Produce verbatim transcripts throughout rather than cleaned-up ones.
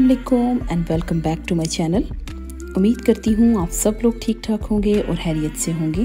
अस्सलामुअलैकुम and welcome back to my channel. उम्मीद करती हूँ आप सब लोग ठीक ठाक होंगे और खैरियत से होंगे।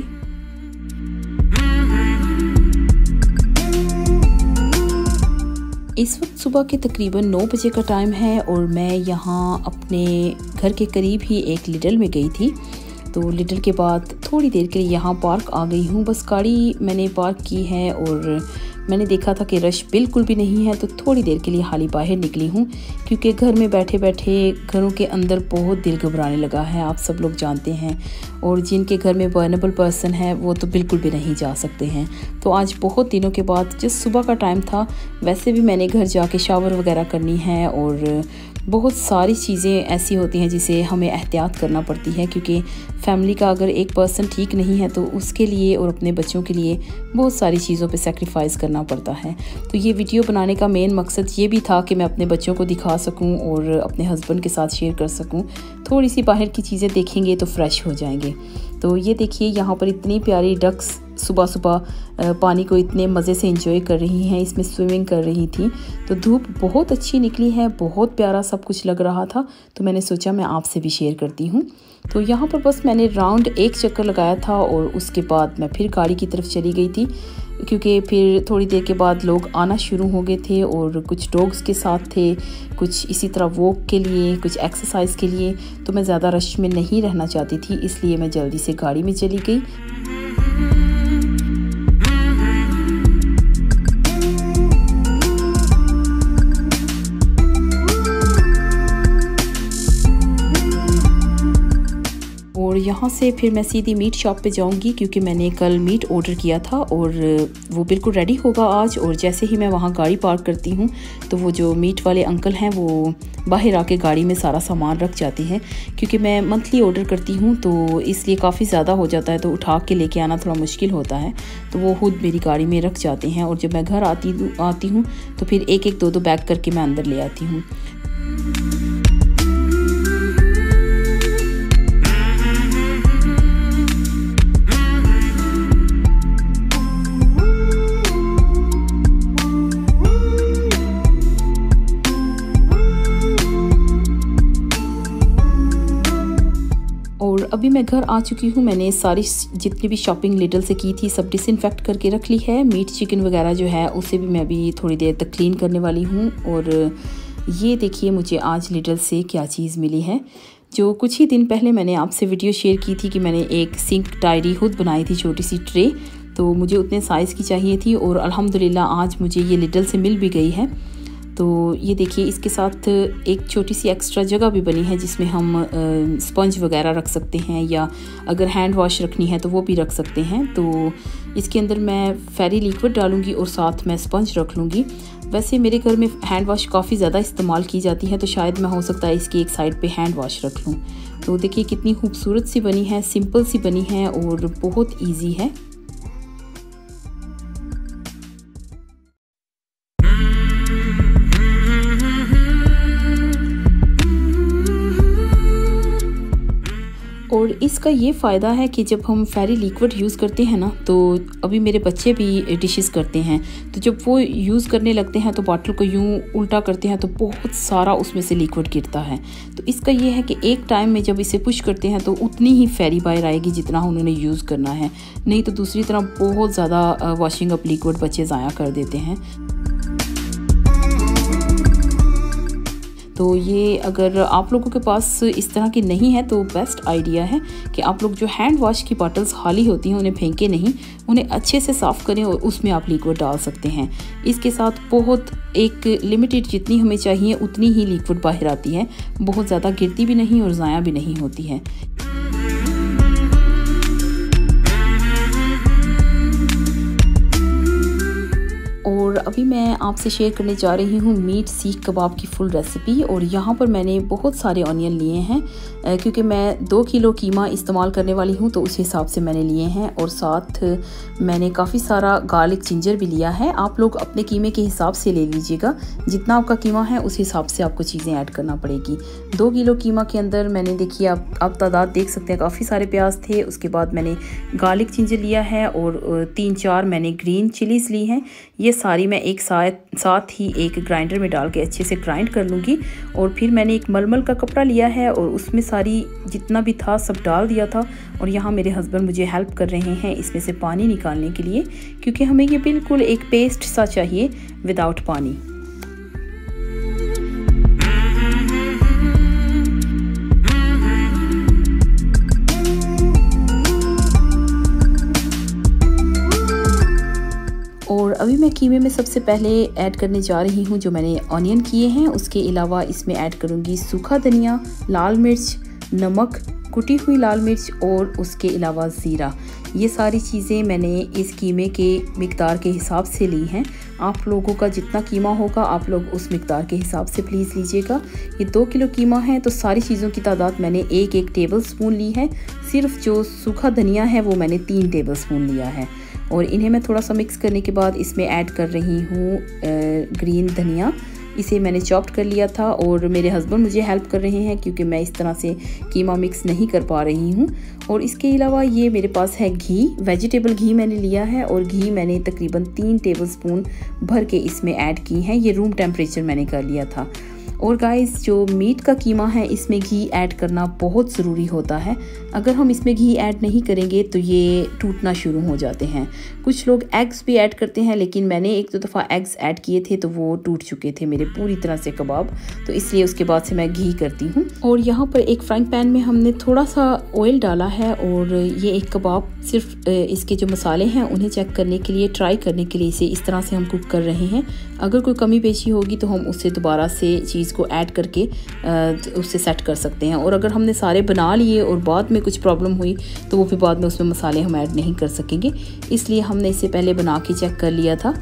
इस वक्त सुबह के तकरीबन नौ बजे का टाइम है और मैं यहाँ अपने घर के करीब ही एक लिडल में गई थी। तो लिडल के बाद थोड़ी देर के लिए यहाँ पार्क आ गई हूँ। बस गाड़ी मैंने पार्क की है और मैंने देखा था कि रश बिल्कुल भी नहीं है, तो थोड़ी देर के लिए हाली बाहर निकली हूँ क्योंकि घर में बैठे बैठे घरों के अंदर बहुत दिल घबराने लगा है, आप सब लोग जानते हैं। और जिनके घर में वल्नरेबल पर्सन है वो तो बिल्कुल भी नहीं जा सकते हैं। तो आज बहुत दिनों के बाद जिस सुबह का टाइम था, वैसे भी मैंने घर जाके शावर वगैरह करनी है और बहुत सारी चीज़ें ऐसी होती हैं जिसे हमें एहतियात करना पड़ती है क्योंकि फैमिली का अगर एक पर्सन ठीक नहीं है तो उसके लिए और अपने बच्चों के लिए बहुत सारी चीज़ों पे सैक्रिफाइस करना पड़ता है। तो ये वीडियो बनाने का मेन मकसद ये भी था कि मैं अपने बच्चों को दिखा सकूं और अपने हस्बैंड के साथ शेयर कर सकूं। थोड़ी सी बाहर की चीज़ें देखेंगे तो फ्रेश हो जाएंगे। तो ये देखिए यहाँ पर इतनी प्यारी डक्स सुबह सुबह पानी को इतने मज़े से एंजॉय कर रही हैं, इसमें स्विमिंग कर रही थी। तो धूप बहुत अच्छी निकली है, बहुत प्यारा सब कुछ लग रहा था। तो मैंने सोचा मैं आपसे भी शेयर करती हूँ। तो यहाँ पर बस मैंने राउंड एक चक्कर लगाया था और उसके बाद मैं फिर गाड़ी की तरफ चली गई थी क्योंकि फिर थोड़ी देर के बाद लोग आना शुरू हो गए थे और कुछ डॉग्स के साथ थे, कुछ इसी तरह वॉक के लिए, कुछ एक्सरसाइज के लिए। तो मैं ज़्यादा रश में नहीं रहना चाहती थी, इसलिए मैं जल्दी से गाड़ी में चली गई। और यहाँ से फिर मैं सीधी मीट शॉप पे जाऊँगी क्योंकि मैंने कल मीट ऑर्डर किया था और वो बिल्कुल रेडी होगा आज। और जैसे ही मैं वहाँ गाड़ी पार्क करती हूँ तो वो जो मीट वाले अंकल हैं वो बाहर आके गाड़ी में सारा सामान रख जाते हैं क्योंकि मैं मंथली ऑर्डर करती हूँ तो इसलिए काफ़ी ज़्यादा हो जाता है, तो उठा के लेके आना थोड़ा मुश्किल होता है। तो वो खुद मेरी गाड़ी में रख जाते हैं और जब मैं घर आती आती हूँ तो फिर एक एक दो दो बैग करके मैं अंदर ले आती हूँ। और अभी मैं घर आ चुकी हूँ। मैंने सारी जितनी भी शॉपिंग लिडल से की थी सब डिसइंफेक्ट करके रख ली है। मीट चिकन वगैरह जो है उसे भी मैं अभी थोड़ी देर तक क्लीन करने वाली हूँ। और ये देखिए मुझे आज लिडल से क्या चीज़ मिली है। जो कुछ ही दिन पहले मैंने आपसे वीडियो शेयर की थी कि मैंने एक सिंक टाइडी खुद बनाई थी, छोटी सी ट्रे। तो मुझे उतने साइज़ की चाहिए थी और अल्हम्दुलिल्लाह आज मुझे ये लिडल से मिल भी गई है। तो ये देखिए इसके साथ एक छोटी सी एक्स्ट्रा जगह भी बनी है जिसमें हम स्पंज वगैरह रख सकते हैं या अगर हैंड वॉश रखनी है तो वो भी रख सकते हैं। तो इसके अंदर मैं फेरी लिक्विड डालूंगी और साथ मैं स्पंज रख लूँगी। वैसे मेरे घर में हैंड वॉश काफ़ी ज़्यादा इस्तेमाल की जाती है तो शायद मैं हो सकता है इसकी एक साइड पे हैंड वॉश रख लूँ। तो देखिए कितनी खूबसूरत सी बनी है, सिंपल सी बनी है और बहुत ईजी है। और इसका ये फ़ायदा है कि जब हम फेरी लिक्विड यूज़ करते हैं ना, तो अभी मेरे बच्चे भी डिशेस करते हैं, तो जब वो यूज़ करने लगते हैं तो बॉटल को यूँ उल्टा करते हैं तो बहुत सारा उसमें से लिक्विड गिरता है। तो इसका ये है कि एक टाइम में जब इसे पुश करते हैं तो उतनी ही फेरी बाहर आएगी जितना उन्होंने यूज़ करना है, नहीं तो दूसरी तरफ बहुत ज़्यादा वॉशिंग अप लिक्विड बच्चे ज़ाया कर देते हैं। तो ये अगर आप लोगों के पास इस तरह की नहीं है तो बेस्ट आइडिया है कि आप लोग जो हैंड वॉश की बॉटल्स खाली होती हैं उन्हें फेंके नहीं, उन्हें अच्छे से साफ़ करें और उसमें आप लिक्विड डाल सकते हैं। इसके साथ बहुत एक लिमिटेड जितनी हमें चाहिए उतनी ही लिक्विड बाहर आती है, बहुत ज़्यादा गिरती भी नहीं और ज़ाया भी नहीं होती है। और अभी मैं आपसे शेयर करने जा रही हूँ मीट सीख कबाब की फुल रेसिपी। और यहाँ पर मैंने बहुत सारे ऑनियन लिए हैं क्योंकि मैं दो किलो कीमा इस्तेमाल करने वाली हूँ तो उस हिसाब से मैंने लिए हैं। और साथ मैंने काफ़ी सारा गार्लिक जिंजर भी लिया है। आप लोग अपने कीमे के हिसाब से ले लीजिएगा, जितना आपका कीमा है उस हिसाब से आपको चीज़ें ऐड करना पड़ेगी। दो किलो कीमा के अंदर मैंने देखिए आप आप तादाद देख सकते हैं, काफ़ी सारे प्याज थे। उसके बाद मैंने गार्लिक जिंजर लिया है और तीन चार मैंने ग्रीन चिलीज़ ली हैं। ये सारी सारी मैं एक साथ साथ ही एक ग्राइंडर में डाल के अच्छे से ग्राइंड कर लूँगी। और फिर मैंने एक मलमल का कपड़ा लिया है और उसमें सारी जितना भी था सब डाल दिया था। और यहाँ मेरे हस्बैंड मुझे हेल्प कर रहे हैं इसमें से पानी निकालने के लिए, क्योंकि हमें ये बिल्कुल एक पेस्ट सा चाहिए विदाउट पानी। और अभी मैं कीमे में सबसे पहले ऐड करने जा रही हूँ जो मैंने ऑनियन किए हैं। उसके अलावा इसमें ऐड करूँगी सूखा धनिया, लाल मिर्च, नमक, कुटी हुई लाल मिर्च और उसके अलावा ज़ीरा। ये सारी चीज़ें मैंने इस कीमे के मिक़दार के हिसाब से ली हैं। आप लोगों का जितना कीमा होगा आप लोग उस मिक़दार के हिसाब से प्लीज़ लीजिएगा। ये दो किलो कीमा है तो सारी चीज़ों की तादाद मैंने एक एक टेबल स्पून ली है। सिर्फ जो सूखा धनिया है वो मैंने तीन टेबल स्पून लिया है। और इन्हें मैं थोड़ा सा मिक्स करने के बाद इसमें ऐड कर रही हूँ ग्रीन धनिया। इसे मैंने चॉप्ड कर लिया था और मेरे हस्बैंड मुझे हेल्प कर रहे हैं क्योंकि मैं इस तरह से कीमा मिक्स नहीं कर पा रही हूँ। और इसके अलावा ये मेरे पास है घी, वेजिटेबल घी मैंने लिया है और घी मैंने तकरीबन तीन टेबलस्पून भर के इसमें ऐड की है। ये रूम टेम्परेचर मैंने कर लिया था। और गाइस जो मीट का कीमा है इसमें घी ऐड करना बहुत ज़रूरी होता है। अगर हम इसमें घी ऐड नहीं करेंगे तो ये टूटना शुरू हो जाते हैं। कुछ लोग एग्स भी ऐड करते हैं लेकिन मैंने एक दो दफ़ा एग्स ऐड किए थे तो वो टूट चुके थे मेरे पूरी तरह से कबाब, तो इसलिए उसके बाद से मैं घी करती हूँ। और यहाँ पर एक फ्राइंग पैन में हमने थोड़ा सा ऑयल डाला है और ये एक कबाब सिर्फ इसके जो मसाले हैं उन्हें चेक करने के लिए, ट्राई करने के लिए इसे इस तरह से हम कुक कर रहे हैं। अगर कोई कमी पेशी होगी तो हम उससे दोबारा से चीज़ को ऐड करके उससे सेट कर सकते हैं। और अगर हमने सारे बना लिए और बाद में कुछ प्रॉब्लम हुई तो वो फिर बाद में उसमें मसाले हम ऐड नहीं कर सकेंगे, इसलिए हमने इसे पहले बना के चेक कर लिया था।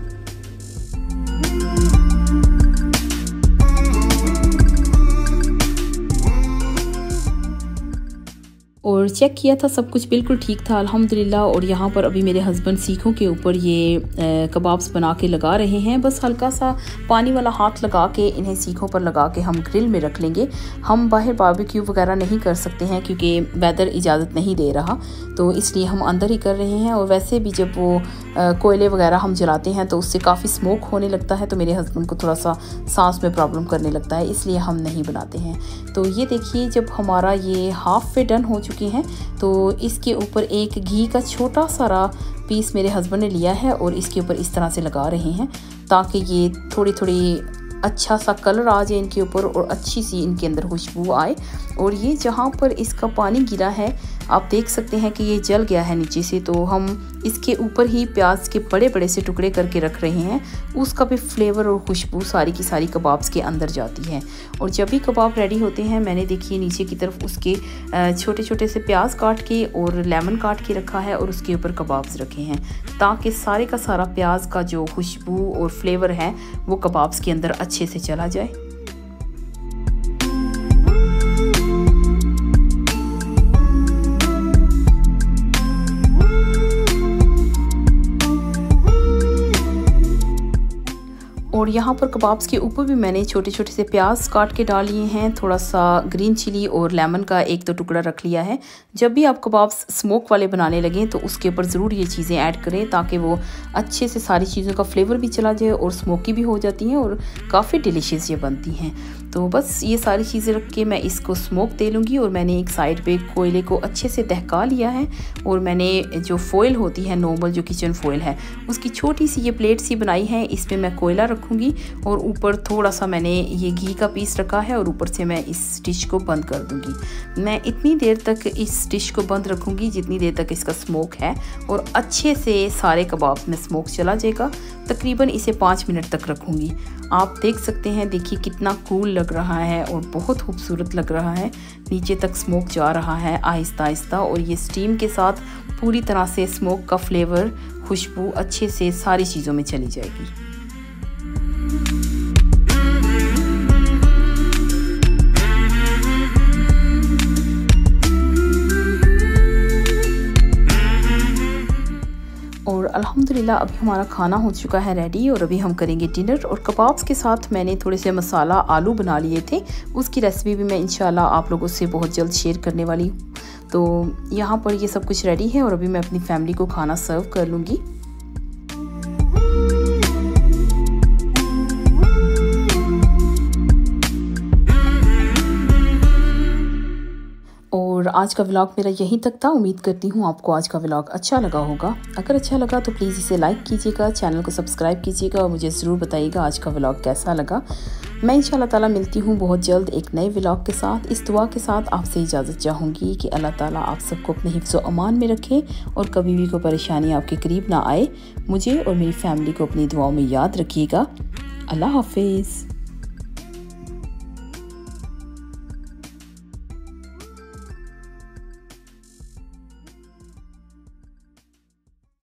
और चेक किया था, सब कुछ बिल्कुल ठीक था अल्हम्दुलिल्लाह। और यहाँ पर अभी मेरे हस्बैंड सीखों के ऊपर ये कबाब्स बना के लगा रहे हैं। बस हल्का सा पानी वाला हाथ लगा के इन्हें सीखों पर लगा के हम ग्रिल में रख लेंगे। हम बाहर बारबेक्यू वगैरह नहीं कर सकते हैं क्योंकि वेदर इजाज़त नहीं दे रहा, तो इसलिए हम अंदर ही कर रहे हैं। और वैसे भी जब वो कोयले वगैरह हम जलाते हैं तो उससे काफ़ी स्मोक होने लगता है, तो मेरे हस्बैंड को थोड़ा सा सांस में प्रॉब्लम करने लगता है, इसलिए हम नहीं बनाते हैं। तो ये देखिए जब हमारा ये हाफ वे डन हो चुकी हैं तो इसके ऊपर एक घी का छोटा सा पीस मेरे हस्बैंड ने लिया है और इसके ऊपर इस तरह से लगा रहे हैं ताकि ये थोड़ी थोड़ी अच्छा सा कलर आ जाए इनके ऊपर और अच्छी सी इनके अंदर खुशबू आए। और ये जहाँ पर इसका पानी गिरा है आप देख सकते हैं कि ये जल गया है नीचे से, तो हम इसके ऊपर ही प्याज के बड़े बड़े से टुकड़े करके रख रहे हैं। उसका भी फ्लेवर और खुशबू सारी की सारी कबाब्स के अंदर जाती है। और जब भी कबाब रेडी होते हैं मैंने देखिए नीचे की तरफ उसके छोटे छोटे से प्याज काट के और लेमन काट के रखा है और उसके ऊपर कबाब्स रखे हैं ताकि सारे का सारा प्याज का जो खुशबू और फ्लेवर है वो कबाब्स के अंदर अच्छे से चला जाए। और यहाँ पर कबाब्स के ऊपर भी मैंने छोटे छोटे से प्याज काट के डाल लिए हैं, थोड़ा सा ग्रीन चिली और लेमन का एक दो टुकड़ा रख लिया है। जब भी आप कबाब्स स्मोक वाले बनाने लगें तो उसके ऊपर ज़रूर ये चीज़ें ऐड करें ताकि वो अच्छे से सारी चीज़ों का फ्लेवर भी चला जाए और स्मोकी भी हो जाती हैं और काफ़ी डिलीशियस ये बनती हैं। तो बस ये सारी चीज़ें रख के मैं इसको स्मोक दे लूँगी। और मैंने एक साइड पे कोयले को अच्छे से दहका लिया है और मैंने जो फॉइल होती है नॉर्मल जो किचन फॉइल है उसकी छोटी सी ये प्लेट सी बनाई है, इस पर मैं कोयला रखूँगी और ऊपर थोड़ा सा मैंने ये घी का पीस रखा है और ऊपर से मैं इस डिश को बंद कर दूँगी। मैं इतनी देर तक इस डिश को बंद रखूँगी जितनी देर तक इसका स्मोक है और अच्छे से सारे कबाब्स में स्मोक चला जाएगा। तकरीबन इसे पाँच मिनट तक रखूँगी। आप देख सकते हैं, देखिए कितना कूल लग रहा है और बहुत खूबसूरत लग रहा है। नीचे तक स्मोक जा रहा है आहिस्ता आहिस्ता और ये स्टीम के साथ पूरी तरह से स्मोक का फ्लेवर, खुशबू अच्छे से सारी चीज़ों में चली जाएगी। और अल्हम्दुलिल्लाह अभी हमारा खाना हो चुका है रेडी और अभी हम करेंगे डिनर। और कबाब्स के साथ मैंने थोड़े से मसाला आलू बना लिए थे, उसकी रेसिपी भी मैं इंशाल्लाह आप लोगों से बहुत जल्द शेयर करने वाली हूँ। तो यहाँ पर ये सब कुछ रेडी है और अभी मैं अपनी फैमिली को खाना सर्व कर लूँगी। और आज का व्लॉग मेरा यहीं तक था। उम्मीद करती हूँ आपको आज का व्लॉग अच्छा लगा होगा। अगर अच्छा लगा तो प्लीज़ इसे लाइक कीजिएगा, चैनल को सब्सक्राइब कीजिएगा और मुझे ज़रूर बताइएगा आज का व्लॉग कैसा लगा। मैं इंशाल्लाह ताला मिलती हूँ बहुत जल्द एक नए व्लॉग के साथ। इस दुआ के साथ आपसे इजाज़त चाहूँगी कि अल्लाह ताला आप सबको अपने हिफ्ज़ व अमान में रखे और कभी भी कोई परेशानी आपके करीब ना आए। मुझे और मेरी फैमिली को अपनी दुआओं में याद रखिएगा। अल्लाह हाफिज़।